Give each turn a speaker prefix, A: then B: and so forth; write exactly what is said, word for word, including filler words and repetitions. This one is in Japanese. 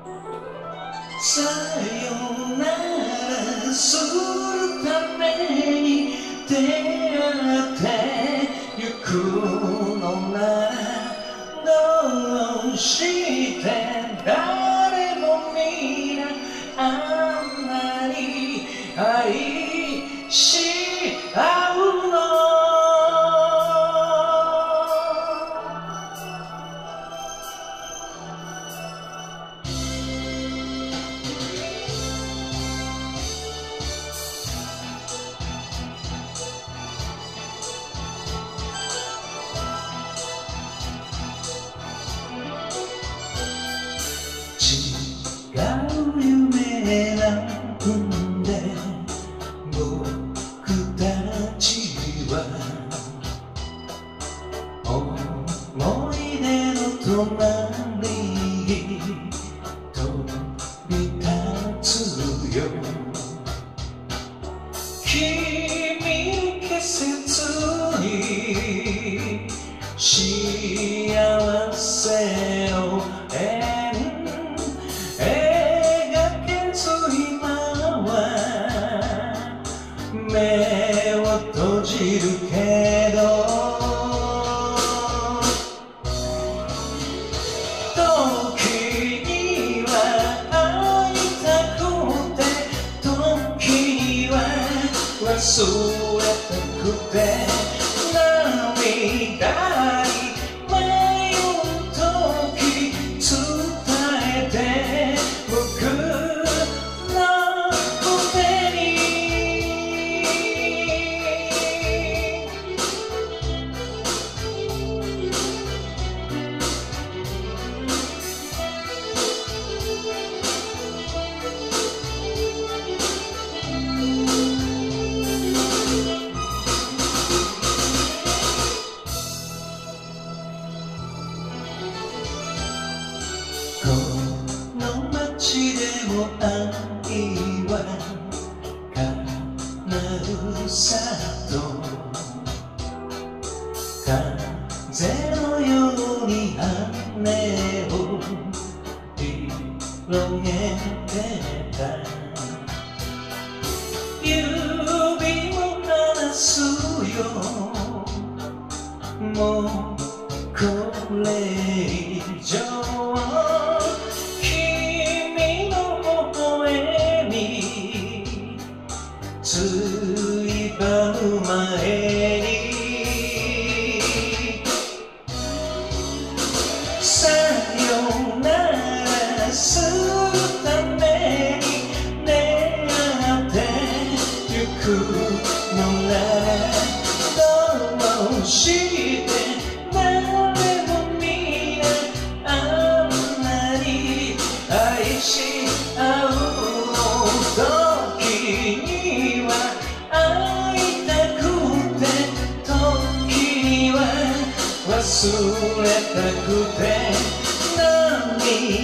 A: さよならするために出会ってゆくのならどうして誰も皆あんなに愛し合うの。違う夢なんで僕たちは思い出の隣に飛び立つよ。君の季節に幸せを目を閉じるけど時には会いたくて時には忘れたくて涙に迷う時伝えて僕の腕にこの街でも愛は叶うさと風のように羽を広げてた指を離すよもうこれ以上君の微笑みついばむ前にさよならするために出会ってゆくのならどうして誰も皆あんなに愛し合うの。時には会いたくて時には忘れたくて涙